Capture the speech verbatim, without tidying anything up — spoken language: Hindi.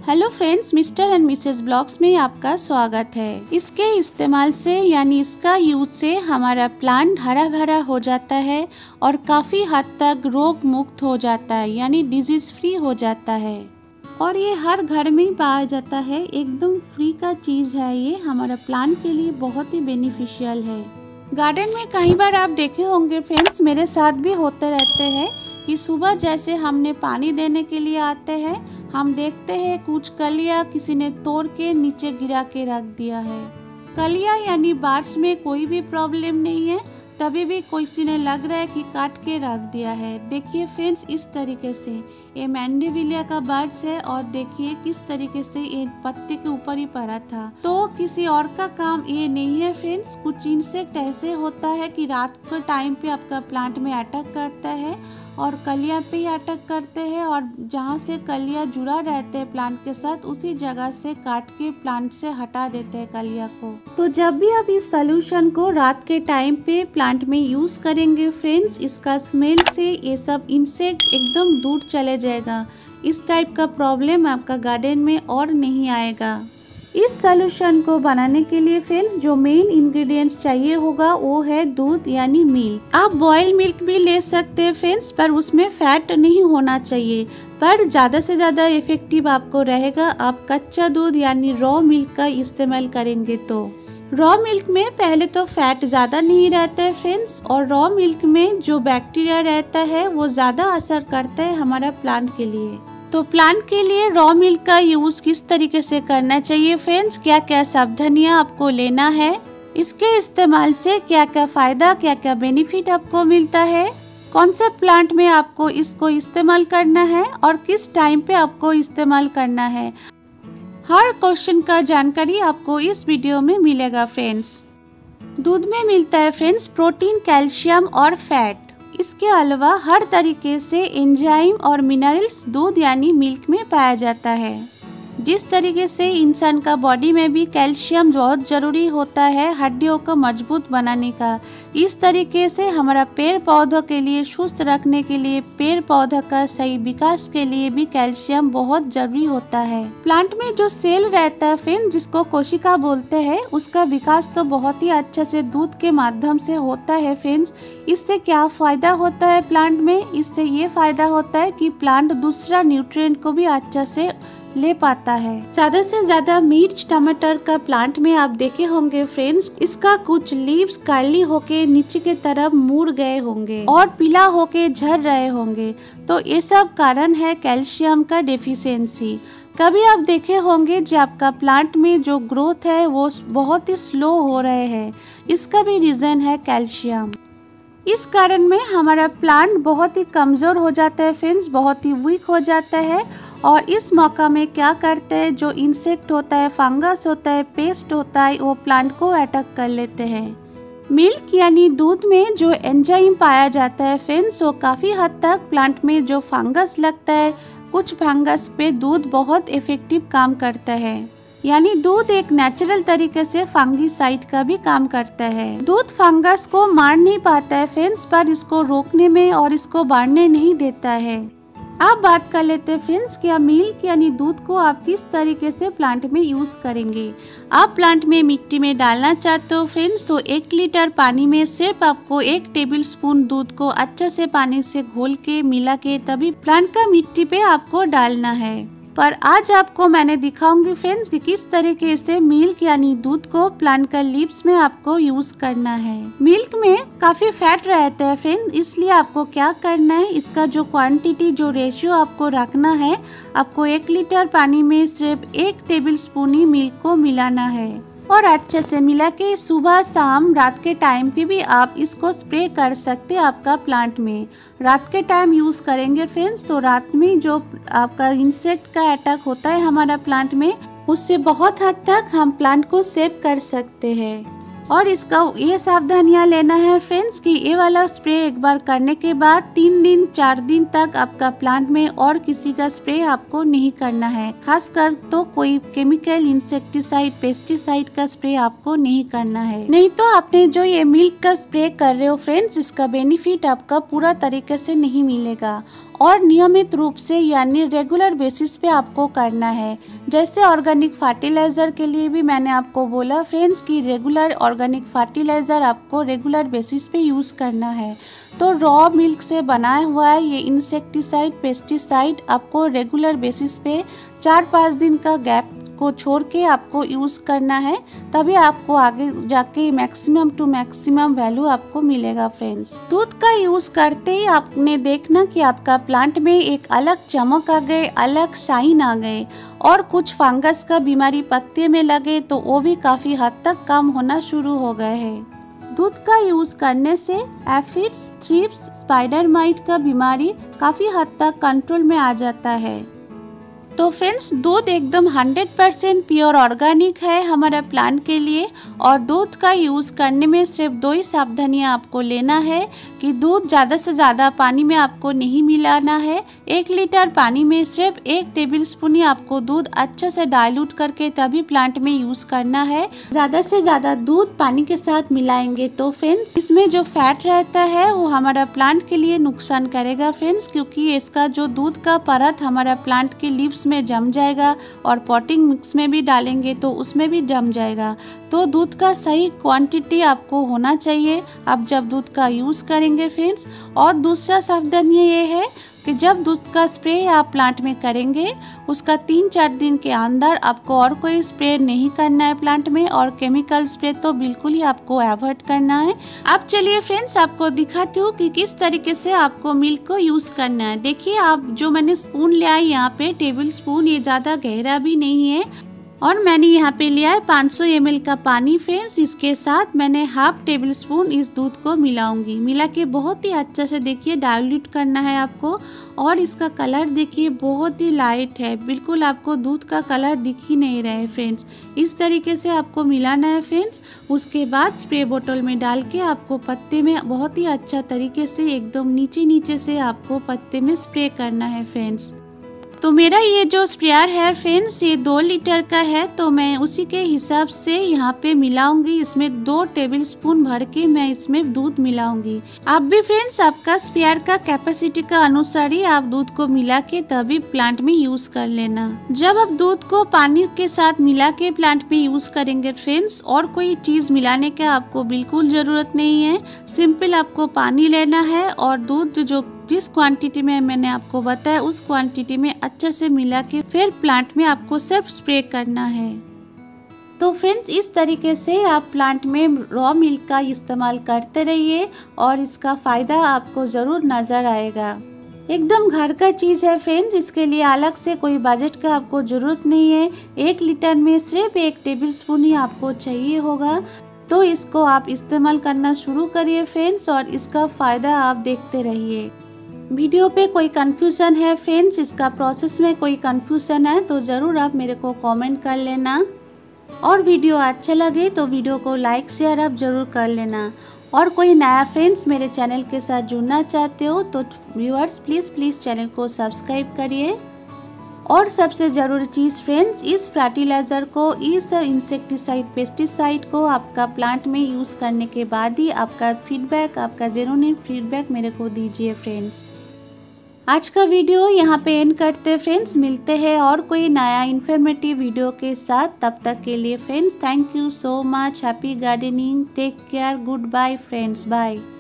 Hello friends, mister and missus blogs में आपका स्वागत है। इसके इस्तेमाल से यानी इसका यूज से हमारा प्लांट हरा भरा हो जाता है और काफ़ी हद तक रोग मुक्त हो जाता है, यानी डिजीज फ्री हो जाता है। और ये हर घर में ही पाया जाता है, एकदम फ्री का चीज़ है। ये हमारा प्लांट के लिए बहुत ही बेनिफिशियल है। गार्डन में कई बार आप देखे होंगे फ्रेंड्स, मेरे साथ भी होते रहते हैं कि सुबह जैसे हमने पानी देने के लिए आते हैं, हम देखते हैं कुछ कलियां किसी ने तोड़ के नीचे गिरा के रख दिया है। कलियां यानी बार्ड्स में कोई भी प्रॉब्लम नहीं है, तभी भी किसी ने लग रहा है कि काट के रख दिया है। देखिए फ्रेंड्स, इस तरीके से ये मैंडेविलिया का बर्ड्स है और देखिए किस तरीके से ये पत्ते के ऊपर ही पड़ा था। तो किसी और का काम ये नहीं है फ्रेंड्स। कुछ इंसेक्ट ऐसे होता है कि रात के टाइम पे आपका प्लांट में अटैक करता है और कलियां पे ही अटैक करते हैं, और जहाँ से कलियां जुड़ा रहते हैं प्लांट के साथ, उसी जगह से काट के प्लांट से हटा देते हैं कलियां को। तो जब भी आप इस सोल्यूशन को रात के टाइम पे प्लांट में यूज करेंगे फ्रेंड्स, इसका स्मेल से ये सब इंसेक्ट एकदम दूर चले जाएगा। इस टाइप का प्रॉब्लम आपका गार्डन में और नहीं आएगा। इस सोल्यूशन को बनाने के लिए फ्रेंड्स जो मेन इंग्रेडिएंट्स चाहिए होगा वो है दूध यानी मिल्क। आप बॉयल मिल्क भी ले सकते हैं फ्रेंड्स, पर उसमें फैट नहीं होना चाहिए। पर ज़्यादा से ज़्यादा इफेक्टिव आपको रहेगा आप कच्चा दूध यानी रॉ मिल्क का इस्तेमाल करेंगे। तो रॉ मिल्क में पहले तो फैट ज़्यादा नहीं रहता है फ्रेंड्स, और रॉ मिल्क में जो बैक्टीरिया रहता है वो ज़्यादा असर करता है हमारा प्लांट के लिए। तो प्लांट के लिए रॉ मिल्क का यूज किस तरीके से करना चाहिए फ्रेंड्स, क्या क्या सावधानियां आपको लेना है, इसके इस्तेमाल से क्या क्या फायदा क्या क्या बेनिफिट आपको मिलता है, कौन से प्लांट में आपको इसको इस्तेमाल करना है और किस टाइम पे आपको इस्तेमाल करना है, हर क्वेश्चन का जानकारी आपको इस वीडियो में मिलेगा फ्रेंड्स। दूध में मिलता है फ्रेंड्स प्रोटीन, कैल्शियम और फैट। इसके अलावा हर तरीके से एंजाइम और मिनरल्स दूध यानी मिल्क में पाया जाता है। जिस तरीके से इंसान का बॉडी में भी कैल्शियम बहुत ज़रूरी होता है हड्डियों को मजबूत बनाने का, इस तरीके से हमारा पेड़ पौधों के लिए सुस्त रखने के लिए, पेड़ पौधा का सही विकास के लिए भी कैल्शियम बहुत जरूरी होता है। प्लांट में जो सेल रहता है फ्रेंड्स, जिसको कोशिका बोलते हैं, उसका विकास तो बहुत ही अच्छा से दूध के माध्यम से होता है फ्रेंड्स। इससे क्या फायदा होता है प्लांट में, इससे ये फायदा होता है कि प्लांट दूसरा न्यूट्रिएंट को भी अच्छा से ले पाता है। ज्यादा से ज्यादा मिर्च टमाटर का प्लांट में आप देखे होंगे फ्रेंड्स, इसका कुछ लीव्स कर्ली होके नीचे के तरफ मुड़ गए होंगे और पीला होके झड़ रहे होंगे। तो ये सब कारण है कैल्शियम का डेफिशिएंसी। कभी आप देखे होंगे जो आपका प्लांट में जो ग्रोथ है वो बहुत ही स्लो हो रहे हैं, इसका भी रीजन है कैल्शियम। इस कारण में हमारा प्लांट बहुत ही कमज़ोर हो जाता है फ्रेंड्स, बहुत ही वीक हो जाता है। और इस मौका में क्या करते हैं, जो इंसेक्ट होता है, फंगस होता है, पेस्ट होता है, वो प्लांट को अटैक कर लेते हैं। मिल्क यानी दूध में जो एंजाइम पाया जाता है फ्रेंड्स, वो काफ़ी हद तक प्लांट में जो फंगस लगता है, कुछ फंगस पे दूध बहुत इफेक्टिव काम करता है। यानी दूध एक नेचुरल तरीके से फंगीसाइड का भी काम करता है। दूध फंगस को मार नहीं पाता है फ्रेंड्स, पर इसको रोकने में और इसको बढ़ने नहीं देता है। आप बात कर लेते हैं फ्रेंड्स क्या मिल्क यानी दूध को आप किस तरीके से प्लांट में यूज करेंगे। आप प्लांट में मिट्टी में डालना चाहते हो फ्रेंड्स, तो एक लीटर पानी में सिर्फ आपको एक टेबल स्पून दूध को अच्छे से पानी से घोल के मिला के तभी प्लांट का मिट्टी पे आपको डालना है। पर आज आपको मैंने दिखाऊंगी फ्रेंड्स कि किस तरीके से मिल्क यानी दूध को प्लांट का लीव्स में आपको यूज करना है। मिल्क में काफी फैट रहता है फ्रेंड्स, इसलिए आपको क्या करना है, इसका जो क्वांटिटी जो रेशियो आपको रखना है, आपको एक लीटर पानी में सिर्फ एक टेबल स्पून ही मिल्क को मिलाना है और अच्छे से मिला के सुबह शाम रात के टाइम पे भी आप इसको स्प्रे कर सकते हैं आपका प्लांट में। रात के टाइम यूज करेंगे फ्रेंड्स, तो रात में जो आपका इंसेक्ट का अटैक होता है हमारा प्लांट में, उससे बहुत हद तक हम प्लांट को सेव कर सकते हैं। और इसका ये सावधानियां लेना है फ्रेंड्स कि ये वाला स्प्रे एक बार करने के बाद तीन दिन चार दिन तक आपका प्लांट में और किसी का स्प्रे आपको नहीं करना है। खासकर तो कोई केमिकल इंसेक्टिसाइड पेस्टिसाइड का स्प्रे आपको नहीं करना है, नहीं तो आपने जो ये मिल्क का स्प्रे कर रहे हो फ्रेंड्स, इसका बेनिफिट आपका पूरा तरीके से नहीं मिलेगा। और नियमित रूप से यानी रेगुलर बेसिस पे आपको करना है। जैसे ऑर्गेनिक फर्टिलाइज़र के लिए भी मैंने आपको बोला फ्रेंड्स कि रेगुलर ऑर्गेनिक फर्टिलाइज़र आपको रेगुलर बेसिस पे यूज़ करना है। तो रॉ मिल्क से बनाया हुआ है ये इंसेक्टिसाइड पेस्टिसाइड आपको रेगुलर बेसिस पे चार पाँच दिन का गैप को छोड़ के आपको यूज़ करना है, तभी आपको आगे जाके मैक्सिमम टू मैक्सिमम वैल्यू आपको मिलेगा फ्रेंड्स। दूध का यूज़ करते ही आपने देखना कि आपका प्लांट में एक अलग चमक आ गए, अलग शाइन आ गए और कुछ फंगस का बीमारी पत्ते में लगे तो वो भी काफ़ी हद तक कम होना शुरू हो गए हैं। दूध का यूज़ करने से एफिड्स, थ्रिप्स, स्पाइडर माइट का बीमारी काफ़ी हद तक कंट्रोल में आ जाता है। तो फ्रेंड्स दूध एकदम हंड्रेड परसेंट प्योर ऑर्गेनिक है हमारा प्लांट के लिए और दूध का यूज़ करने में सिर्फ दो ही सावधानियाँ आपको लेना है कि दूध ज़्यादा से ज़्यादा पानी में आपको नहीं मिलाना है। एक लीटर पानी में सिर्फ एक टेबल स्पून ही आपको दूध अच्छे से डाइल्यूट करके तभी प्लांट में यूज़ करना है। ज़्यादा से ज़्यादा दूध पानी के साथ मिलाएंगे तो फ्रेंड्स इसमें जो फैट रहता है वो हमारा प्लांट के लिए नुकसान करेगा फ्रेंड्स, क्योंकि इसका जो दूध का परत हमारा प्लांट के लीव्स में जम जाएगा और पॉटिंग मिक्स में भी डालेंगे तो उसमें भी जम जाएगा। तो दूध का सही क्वांटिटी आपको होना चाहिए आप जब दूध का यूज़ करेंगे फ्रेंड्स। और दूसरा सावधानी ये है कि जब दूध का स्प्रे आप प्लांट में करेंगे उसका तीन चार दिन के अंदर आपको और कोई स्प्रे नहीं करना है प्लांट में, और केमिकल स्प्रे तो बिल्कुल ही आपको अवॉइड करना है। अब चलिए फ्रेंड्स आपको दिखाती हूँ कि किस तरीके से आपको मिल्क को यूज़ करना है। देखिए आप जो मैंने स्पून लिया है यहाँ पे टेबल स्पून, ये ज़्यादा गहरा भी नहीं है और मैंने यहाँ पे लिया है पाँच सौ एम एल का पानी फ्रेंड्स। इसके साथ मैंने हाफ टेबल स्पून इस दूध को मिलाऊंगी। मिला के बहुत ही अच्छा से देखिए डाइल्यूट करना है आपको। और इसका कलर देखिए बहुत ही लाइट है, बिल्कुल आपको दूध का कलर दिख ही नहीं रहा है फ्रेंड्स। इस तरीके से आपको मिलाना है फ्रेंड्स। उसके बाद स्प्रे बोतल में डाल के आपको पत्ते में बहुत ही अच्छा तरीके से एकदम नीचे नीचे से आपको पत्ते में स्प्रे करना है फ्रेंड्स। तो मेरा ये जो स्प्रेयर है फ्रेंड्स ये दो लीटर का है, तो मैं उसी के हिसाब से यहाँ पे मिलाऊंगी। इसमें दो टेबल स्पून भर के मैं इसमें दूध मिलाऊंगी। आप भी फ्रेंड्स आपका स्प्रेयर का कैपेसिटी का अनुसार ही आप दूध को मिला के तभी प्लांट में यूज कर लेना। जब आप दूध को पानी के साथ मिला के प्लांट में यूज करेंगे फ्रेंड्स और कोई चीज मिलाने का आपको बिल्कुल जरूरत नहीं है। सिंपल आपको पानी लेना है और दूध जो जिस क्वांटिटी में मैंने आपको बताया उस क्वांटिटी में अच्छे से मिला के फिर प्लांट में आपको सिर्फ स्प्रे करना है। तो फ्रेंड्स इस तरीके से आप प्लांट में रॉ मिल्क का इस्तेमाल करते रहिए और इसका फ़ायदा आपको ज़रूर नज़र आएगा। एकदम घर का चीज़ है फ्रेंड्स, इसके लिए अलग से कोई बजट का आपको ज़रूरत नहीं है। एक लीटर में सिर्फ एक टेबल स्पून ही आपको चाहिए होगा, तो इसको आप इस्तेमाल करना शुरू करिए फ्रेंड्स और इसका फ़ायदा आप देखते रहिए। वीडियो पे कोई कंफ्यूजन है फ्रेंड्स, इसका प्रोसेस में कोई कंफ्यूजन है तो ज़रूर आप मेरे को कमेंट कर लेना। और वीडियो अच्छा लगे तो वीडियो को लाइक शेयर आप ज़रूर कर लेना। और कोई नया फ्रेंड्स मेरे चैनल के साथ जुड़ना चाहते हो तो व्यूअर्स प्लीज़ प्लीज़ चैनल को सब्सक्राइब करिए। और सबसे ज़रूरी चीज़ फ्रेंड्स इस फर्टिलाइज़र को, इस इंसेक्टिसाइड पेस्टिसाइड को आपका प्लांट में यूज़ करने के बाद ही आपका फीडबैक, आपका जेन्युइन फीडबैक मेरे को दीजिए फ्रेंड्स। आज का वीडियो यहाँ पे एंड करते हैं फ्रेंड्स, मिलते हैं और कोई नया इन्फॉर्मेटिव वीडियो के साथ। तब तक के लिए friends thank you so much. Happy gardening, take care, goodbye friends, bye.